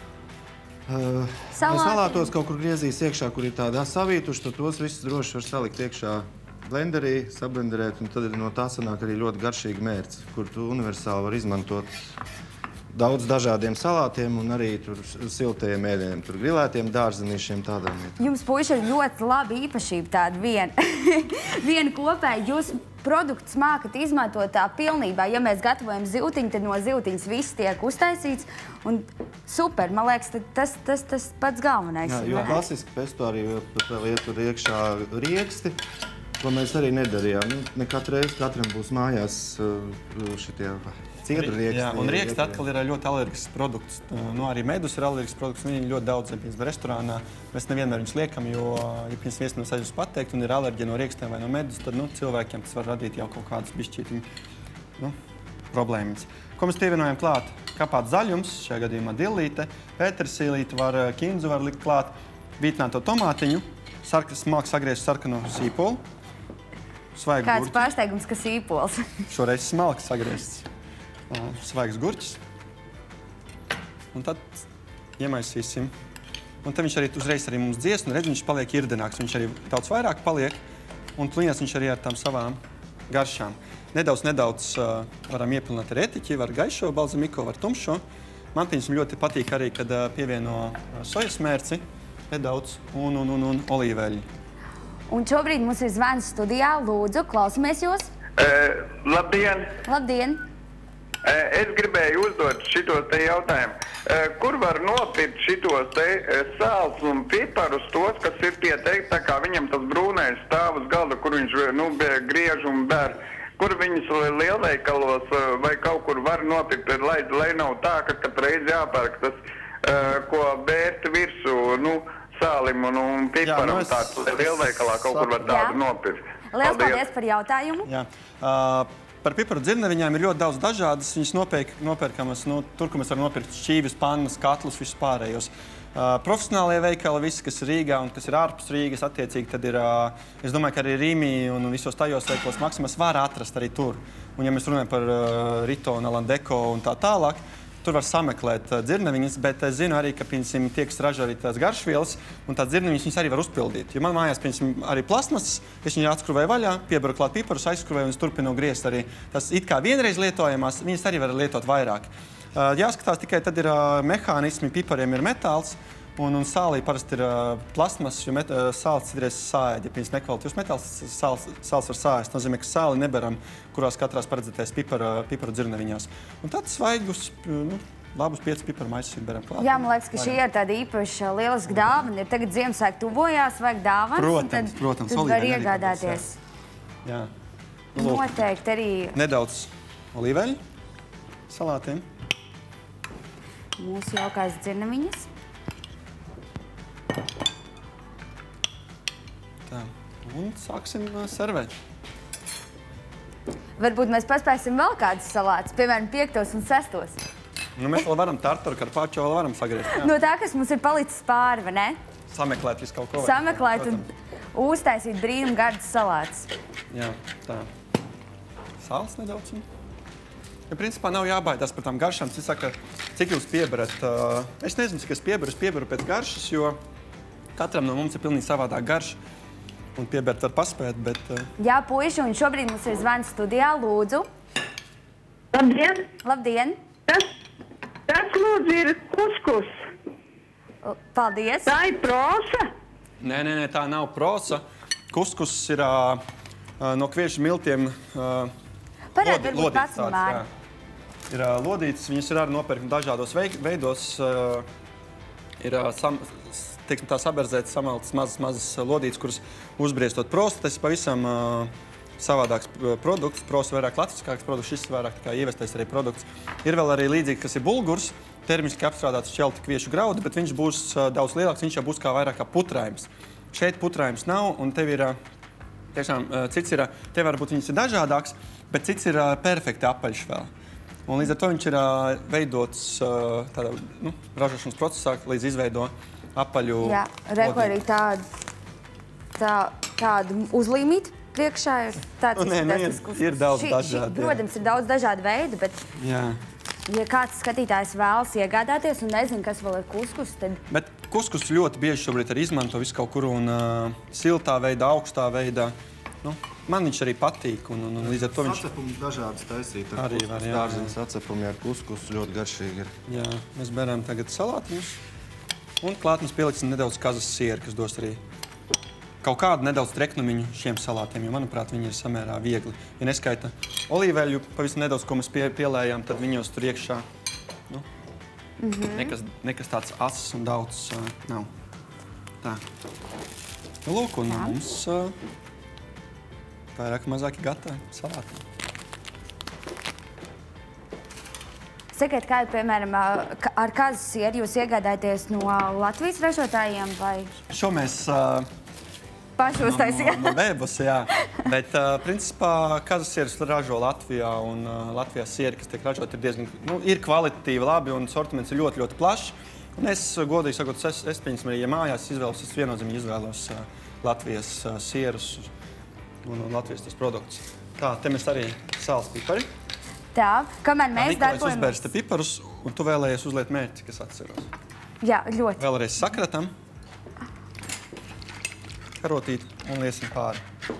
Uh, salātos kaut kur griezīs iekšā, kur ir tādā savītuši, tad tos visus droši var salikt iekšā blenderī, sablenderēt, un tad no tā sanāk arī ļoti garšīgi mērci, kur tu universāli var izmantot daudz dažādiem salātiem un arī tur siltajiem ēdieniem, tur grilētiem dārzenīšiem tādām. Jums, puiši, ir ļoti laba īpašība tāda viena. Viena kopēja, jūs produktus mākat izmantot tā pilnībā. Ja mēs gatavojam zivtiņu, tad no zivtiņas viss tiek uztaisīts. Un super, man liekas, tas, tas, tas pats galvenais. Jā, jo klasiski pesto arī vēl iet tur iekšā rieksti, ko mēs arī nedarījām. Ne katru reizi katram būs mājās šitie ciedru rieksti. Jā, un rieksti atkal ir ļoti alergisks produkts. Nu, arī medus ir alergisks produkts, viņi ļoti daudz, piemēram, restorānā. Mēs nevienmēr viņus liekam, jo, ja pirms viesnēs aizjūs pateikt un ir alerģija no riekstiem vai no medus, tad, nu, cilvēkiem tas var radīt jau kaut kādas bišķītiņu, nu, problēmas. Ko mēs pievienojam klāt? Kāpāt zaļums, šajā gadījumā dillīte, pētersīlīte, var kinzu var likt klāt, vītināto tomātiņu, sarkas smalki sagriezt sarkano sīpolu, svaigu Kāds gurķi. pārsteigums, ka sīpols. Šoreiz smalki sagriezts. Svaigs gurķis. Un tad iemaisīsim. Un tad viņš arī uzreiz arī mums dzies, un redz, viņš paliek irdenāks. Viņš arī daudz vairāk paliek, un plīnās viņš arī ar tām savām garšām. Nedaudz, nedaudz uh, varam iepilnāt ar etiķi, var gaišo balzamiko, var tumšo. Man piemēram ļoti patīk arī, kad uh, pievieno sojas mērci nedaudz un, un, un, un olīveļu. Un šobrīd mums ir zvans studijā. Lūdzu, klausamies jūs. Uh, labdien! Labdien! Es gribēju uzdot šitos te jautājumu. Kur var nopirkt šitos te sāls un piparus, tos, kas ir tie teikti, tā kā viņam tas brūnais stāv uz galda, kur viņš nu, griež un ber. Kur viņus lielveikalos vai kaut kur var nopirkt, lai, lai nav tā, ka katreiz jāpērk tas, ko bērt virsū, nu, sālim un, un piparam. Jā, nu es... tāds lielveikalā kaut kur var tādu nopirkt. Liels paldies par jautājumu. Jā. Uh... Par piparu dzirneviņām ir ļoti daudz dažādas. Viņas nopērkamas, nu, tur, kur mēs varam nopirkt šķīvis, pannas, katlus, visus pārējos. Uh, profesionālie veikali, visi, kas ir Rīgā un kas ir ārpus Rīgas, attiecīgi, tad ir, uh, es domāju, ka arī Rīmī un visos tajos veikalos Maksimas var atrast arī tur. Un ja mēs runājam par uh, Rito un Alandeko un tā tālāk, tur var sameklēt uh, dzirneviņas, bet es zinu arī, ka, piemēram, tie, kas ražo arī tās garšvielas, un tās dzirneviņas viņas arī var uzpildīt. Jo man mājās, piemēram, arī plasmas, es viņu atskrūvēju vaļā, piebaru klāt piparus, aizskrūvēju un es turpinu griezt arī. Tas it kā vienreiz lietojamās, viņas arī var lietot vairāk. Uh, jāskatās tikai tad ir uh, mehānismi, pipariem ir metāls, un, un sālī parasti ir uh, plasmas, jo met, uh, sāls citreiz sāēd. Ja pirms nekvalitīvs metāls, sāls, sāls var sāēst. Tas nozīmē, ka sāli neberam, kurās katrās paredzētais piparu, piparu dzirneviņās. Un tad svaigus, nu, labus piecus piparu maisus beram klāt. Jā, man liekas, ka šī ir tāda īpaša lieliska dāvana. Ir tagad Ziemassvētku tuvojās, vajag dāvanas. Protams, tad, protams. Tad var iegādāties. Jā. Jā. Noteikti arī. Nedaudz olīveļu salātiem. Mūsu jaukās dzirneviņas. Tā, un sāksim servēt. Varbūt mēs paspēsim vēl kādus salātus, piemēram, piektos un sestos. Nu, mēs vēl varam tartaru karpāčo, vēl varam sagriezt. Jā. No tā, kas mums ir palicis pāri, vai ne? Sameklēt visu kaut ko. Sameklēt un uztaisīt brīnumu gardas salātus. Jā, tā. Sāls nedaudz. Ja principā nav jābaidās par tām garšām. Cik saka, cik jūs pieberat? Es nezinu, cik es pieberu. Es pieberu pēc garšas, jo katram no mums ir pilnīgi savādāk garša. Un piebert var paspēt, bet... Jā, puiši, un šobrīd mums ir zvans studijā. Lūdzu. Labdien! Labdien! Tas, tas lūdzu, ir kuskus. Paldies! Tā ir prosa? Nē, nē, nē, tā nav prosa. Kuskus ir uh, no kviešu miltiem... Uh, Parād, varbūt pats un Māri. Ir uh, lodītas, viņas ir arī nopērkam dažādos veidos. Uh, ir uh, sam, teiksim, tā saberzētas, samaltas mazas, mazas lodītas, kuras uzbriestot prostu. Tas ir pavisam uh, savādāks produkts. Prosta vairāk latviskāks produkts, šis vairāk kā ievestais arī produkts. Ir vēl arī līdzīgi, kas ir bulgurs. termiski apstrādāts šķelta kviešu graudu, bet viņš būs uh, daudz lielāks, viņš jau būs kā vairāk kā putrājums. Šeit putrājums nav, un tev ir, uh, tiešām, uh, cits ir, uh, tev varbūt viņas ir dažādāks, bet cits ir uh, perfekti apaļš vēl. Un līdz ar to viņš ir uh, veidots uh, tādā, nu, ražošanas procesā, līdz izveido apaļu. Jā, reku arī tādu, tā, tādu uzlīmīti priekšā ir tāds nu, nē, nu, ir, ir daudz šī, dažādi. Šī, protams, ir daudz dažādu veidu, bet... Jā. Ja kāds skatītājs vēlas iegādāties un nezin, kas vēl ir kuskus, tad... Bet kuskus ļoti bieži šobrīd arī izmanto visu kaut kur un uh, siltā veidā, augstā veidā. Nu, man viņš arī patīk un, un, un līdz ar to viņš... Sacepums dažādas taisīt. Arī var, jā. Dārziņas sacepumi ar kuskus ļoti garšīgi ir. Jā, mēs beram tagad salātiņus. Un klāt mēs pieliksim nedaudz kazas sieru, kas dos arī kaut kādu nedaudz treknumiņu šiem salātiem, jo, manuprāt, viņi ir samērā viegli. Ja neskaita olīveļu, pavisam nedaudz, ko mēs pie, pielējām, tad viņos tur iekšā nu, mm-hmm. nekas, nekas tāds ass un daudz uh, nav. Tā. Nu, lūk, un Jā. mums uh, vairāk mazāk ir gatavi salāti. Sakiet, kā, piemēram, ar kazas sieru jūs iegādājaties no Latvijas ražotājiem vai? Šo mēs... Uh, Paši uztaisījāt? No, no, no Vēbus, jā. Bet, uh, principā, kazas sieras ražo Latvijā, un uh, Latvijā sieri, kas tiek ražot, ir diezgan, nu, ir kvalitatīvi labi, un sortiments ir ļoti, ļoti plašs. Un es, godīgi sakot, es, es pieņemsim arī, ja mājās izvēlos, es viennozīmīgi izvēlos uh, Latvijas uh, sierus un, un Latvijas tos produktus. Tā, te mēs arī sāls pipari. Tā, kamēr mēs Nikolais darbojamies... uzbērs te piparus, un tu vēlējies uzliet mērķi, kas atceros. Jā, ļoti. Vēlreiz sakratam. Karotīt un liesim pāri.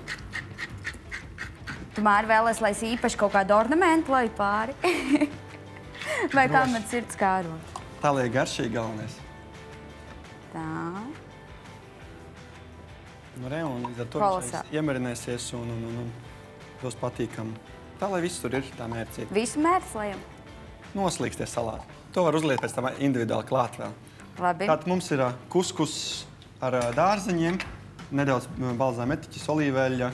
Tu, Māri, vēlies, lai es īpaši kaut kādu ornamentu lai pāri? Vai kā man sirds kāro? Tā liek garšīgi galvenais. Tā. Nu, re, un līdz ar to viņš iemarinēsies un, un, un, un dos patīkam. Tā, lai viss tur ir, tā mērcīt. Visu mērķis, lai jau? Noslīksties salāti. To var uzliet pēc tam individuāli klāt vēl. Labi. Tātad mums ir kuskus ar dārzeņiem, nedaudz balzām etiķis, olīveļa,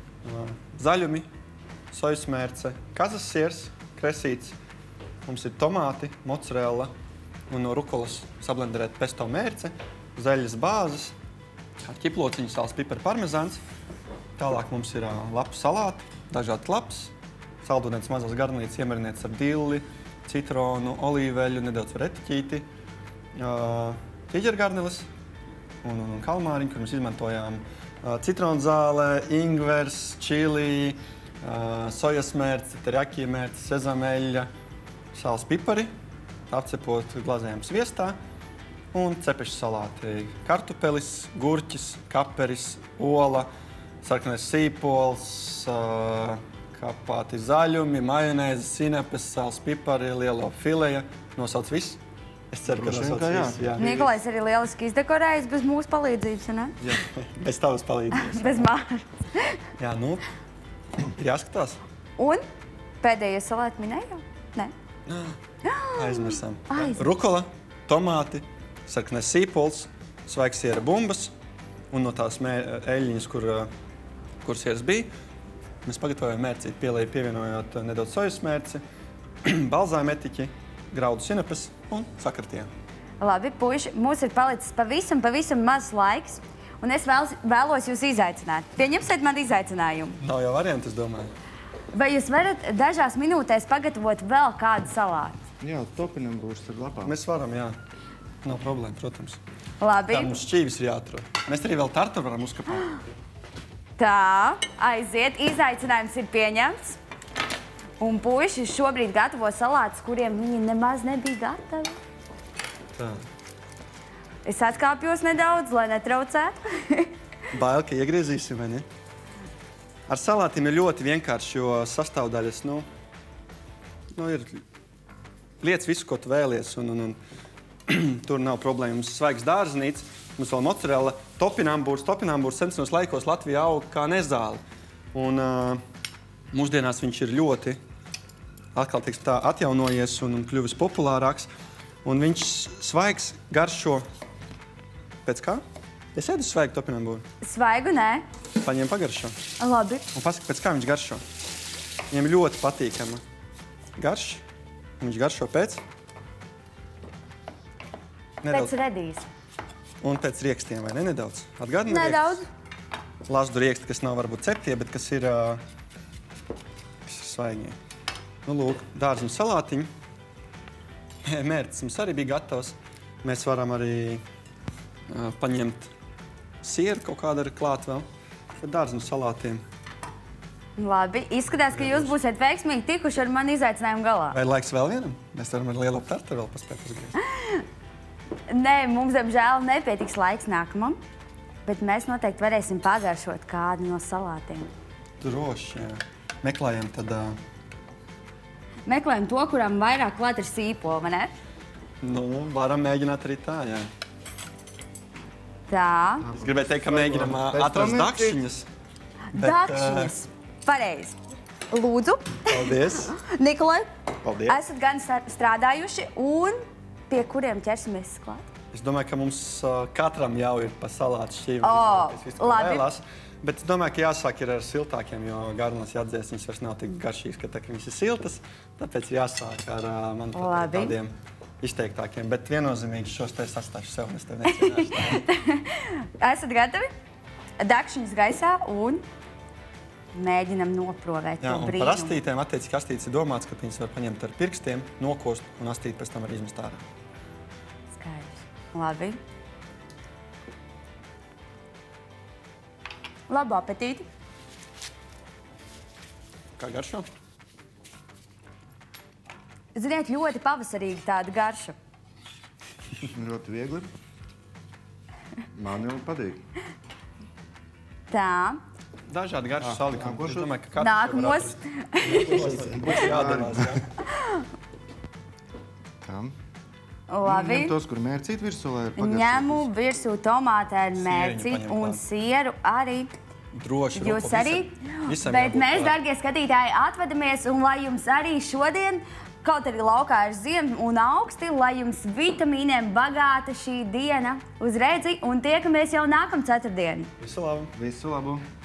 zaļumi, sojasmērce, kazas siers, kresīts. Mums ir tomāti, mozzarella un no rukolas sablenderēt pesto mērce, zaļas bāzes, ķiplociņu, sāls, pipari, parmezāns. Tālāk mums ir lapu salāti, dažādi lapas, saldūdens mazās garnītes iemarinētas ar dilli, citronu, olīveļu, nedaudz ar etiķīti, ķiģergarneles, Un, un, un kalmāriņu, kur mēs izmantojām uh, citronzāle, ingvers, čili, uh, sojasmērce, teriyaki mērce, sezameļa, sāls pipari, apcepot glazējām sviestā un cepešu salāti. Kartupelis, gurķis, kaperis, ola, sarkanais sīpols, uh, kapāti zaļumi, majonēze, sinepes, sāls pipari, lielo fileja. Nosauc viss. Es ceru, ka nosauc visu. Jā. Nikolais arī lieliski izdekorējis bez mūsu palīdzības, ne? Jā, bez tavas palīdzības. Bez Māras. Jā, nu, ir jāskatās. Un pēdējais salāti minēja? Nē. Aizmirsām. Aizmirsām. Rukola, tomāti, sarkanais sīpols, svaigs siera bumbas un no tās eļļiņas, kur, kur sieras bija. Mēs pagatavojam mērcīt, pielēju pievienojot nedaudz sojas mērci, balzām etiķi, graudu sinepes un sakratījām. Labi, puiši, mums ir palicis pavisam, pavisam maz laiks, un es vēlos, vēlos jūs izaicināt. Pieņemsiet man izaicinājumu. Nav jau varianti, es domāju. Vai jūs varat dažās minūtēs pagatavot vēl kādu salātu? Jā, topinam būs ar lapām. Mēs varam, jā. Nav problēma, protams. Labi. Tā mums šķīvis ir jāatrod. Mēs arī vēl tartu varam uzkapāt. Tā, aiziet. Izaicinājums ir pieņemts. Un puiši šobrīd gatavo salātus, kuriem viņi nemaz nebija gatavi. Tā. Es atkāpjos nedaudz, lai netraucētu. Bail, ka iegriezīsim, vai ne? Ar salātiem ir ļoti vienkārši, jo sastāvdaļas, nu, nu ir lietas visu, ko tu vēlies, un, un, un tur nav problēma. Mums svaigs dārzenīts, mums vēl mozzarella, topinambūrs. Topinambūrs senos laikos Latvijā aug kā nezāle. Un uh, mūsdienās viņš ir ļoti atkal tiks tā atjaunojies un, un kļuvis populārāks. Un viņš svaigs garšo pēc kā? Es ēdu svaigu topinambūru. Svaigu, nē. Paņem pagaršo. Labi. Un pasaka, pēc kā viņš garšo. Viņam ļoti patīkama garša. Viņš garšo pēc Pēc redīs. Un pēc riekstiem, vai ne nedaudz? Atgādini Nedaudz. rieksti? Lazdu rieksti, kas nav varbūt ceptie, bet kas ir, kas ir svaigie. Nu, lūk, dārziņu salātiņu. Mērķis mums arī bija gatavs. Mēs varam arī uh, paņemt sieru, kaut kāda ir klāt vēl. Bet dārziņu salātiem. Labi, izskatās, ka jūs būsiet veiksmīgi tikuši ar mani izaicinājumu galā. Vai laiks vēl vienam? Mēs varam ar lielo tartu vēl paspēt uzgriezt. Nē, mums, diemžēl, nepietiks laiks nākamam, bet mēs noteikti varēsim pagaršot kādu no salātiem. Droši, jā. Meklējam tad... Uh, Meklējam to, kuram vairāk klāt ir sīpola, vai ne? nu, varam mēģināt arī tā, jā. Tā. Es gribēju teikt, ka mēģinam uh, atrast dakšiņas. Bet, Dakšiņas. Pareizi. Lūdzu. Paldies. Nikolai. Paldies. Esat gan strādājuši un pie kuriem ķersimies klāt? Es domāju, ka mums uh, katram jau ir pa salātu šķīvi. O, labi. Vēlās. Bet es domāju, ka jāsāk ir ar siltākiem, jo garnās jāatdzies, viņas vairs nav tik garšīgas, ka tā, ka viņas ir siltas. Tāpēc jāsāk ar, manuprāt, tādiem izteiktākiem. Bet viennozīmīgi šos te sastāšu sev, es tev necienāšu. Esat gatavi? Dakšiņas gaisā un mēģinam noprovēt Jā, to un brīnumu. par astītēm, attiecīgi astītes ir domāts, ka viņas var paņemt ar pirkstiem, nokost un astīt pēc tam arī izmest ārā. Skaidrs. Labi. Labu apetīti. Kā garšo? Ziniet, ļoti pavasarīgi tāda garša. Ļoti viegli. Man jau patīk. Tā. Dažādi garšu salikumi. Es nākošais? domāju, ka katrs Nākamos. būs jādalās. Jā. Kam? Labi. Ņem tos, kur mērcīt virsū, lai pagaršo. Ņemu virsū tomātu ar mērci paņem un klāt. sieru arī. Droši. Jūs rupa, arī. visam- visam Bet jābūt mēs, klāt. darbie skatītāji, atvadamies un lai jums arī šodien, kaut arī laukā ir ziema un augsti, lai jums vitamīniem bagāta šī diena uz redzi un tiekamies jau nākam ceturtdien. Visu labu. Visu labu.